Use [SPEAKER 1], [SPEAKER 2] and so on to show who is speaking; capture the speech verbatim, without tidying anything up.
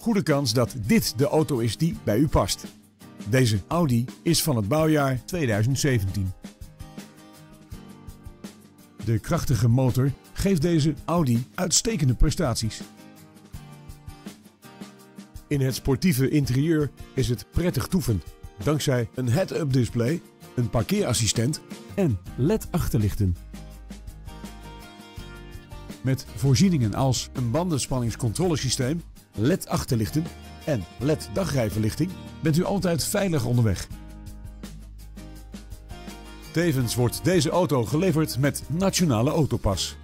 [SPEAKER 1] goede kans dat dit de auto is die bij u past. Deze Audi is van het bouwjaar tweeduizend zeventien. De krachtige motor geeft deze Audi uitstekende prestaties. In het sportieve interieur is het prettig toeven, dankzij een head-up display, een parkeerassistent en L E D-achterlichten. Met voorzieningen als een bandenspanningscontrolesysteem, L E D-achterlichten en L E D-dagrijverlichting bent u altijd veilig onderweg. Tevens wordt deze auto geleverd met Nationale Autopas.